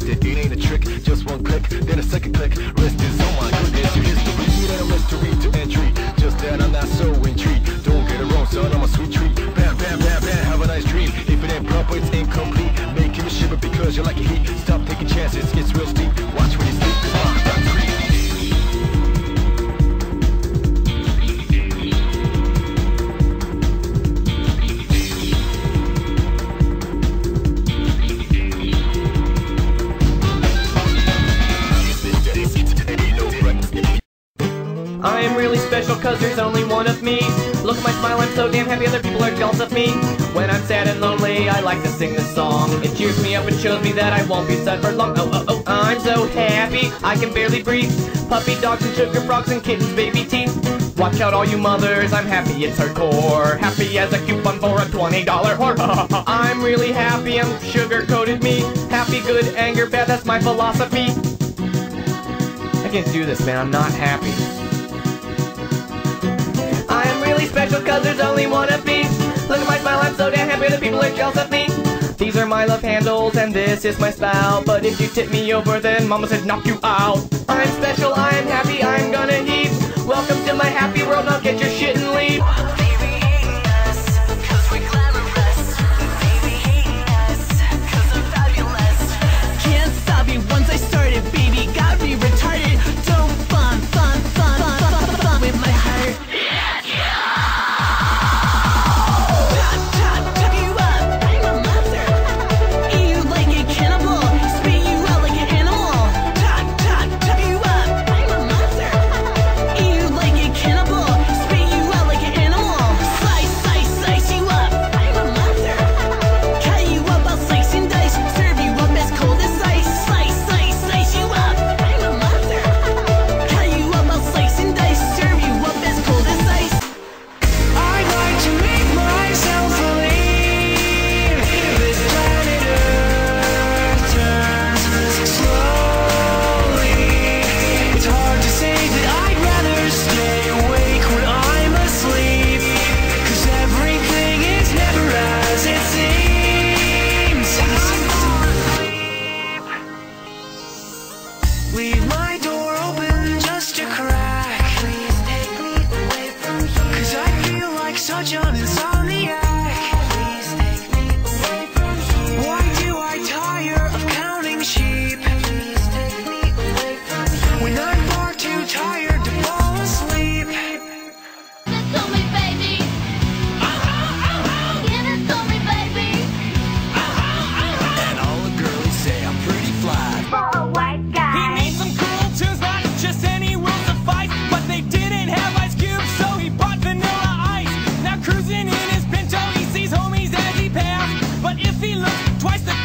it. It ain't a trick, just one click, then a second click. Rest is, oh my goodness, your history. It ain't a mystery to entry, just that I'm not so intrigued. Don't get it wrong, son, I'm a sweet treat. Bam, bam, bam, bam, have a nice dream. If it ain't proper, it's incomplete. Make him shiver because you like a heat. Stop taking chances, it's real steep. Watch when you sleep, cause I'm not free. I am really special cause there's only one of me. Look at my smile, I'm so damn happy other people are jealous of me. When I'm sad and lonely, I like to sing this song. It cheers me up and shows me that I won't be sad for long. Oh, oh, oh, I'm so happy, I can barely breathe. Puppy dogs and sugar frogs and kittens, baby teeth. Watch out all you mothers, I'm happy, it's hardcore. Happy as a coupon for a $20 whore. I'm really happy, I'm sugar-coated me. Happy, good, anger, bad, that's my philosophy. I can't do this, man, I'm not happy. I am really special cause there's only one of me. Look at my smile, I'm so damn happy that people are jealous of me. These are my love handles and this is my spout. But if you tip me over then mama said knock you out. I'm special, I am happy, I'm gonna heave. Welcome to my happy world, now get your shit and leave. Can't stop me once I started, baby, got me retarded. Don't fun with my heart. Chop you up, I'm a monster. Eat you like a cannibal, spit you out like an animal. Chop you up, I'm a monster. Eat you like a cannibal, spit you out like an animal. Slice you up, I'm a monster. Cut you up, I'll slice and dice, serve you up as cold as ice. Slice you up, I'm a monster. Cut you up, I'll slice and dice, serve you up as cold as ice. I'd like to make myself believe this planet Earth turns slowly. It's hard to say that I'd rather stay awake when I'm asleep, 'cause everything is never as it seems. Leave my door open just a crack. Please take me away from here, 'cause I feel like such an insomniac. Please take me away from here. Why do I tire of counting sheep? Please take me away from here, when I'm far too tired to fall asleep. Give it to me, baby. Give it to me, baby. And all the girlies say I'm pretty fly. For a white He guy. needs some cool tunes, not just any will suffice. But they didn't have ice cubes, so he bought vanilla ice. Now cruising in his Pinto, he sees homies as he passed. But if he looks twice, the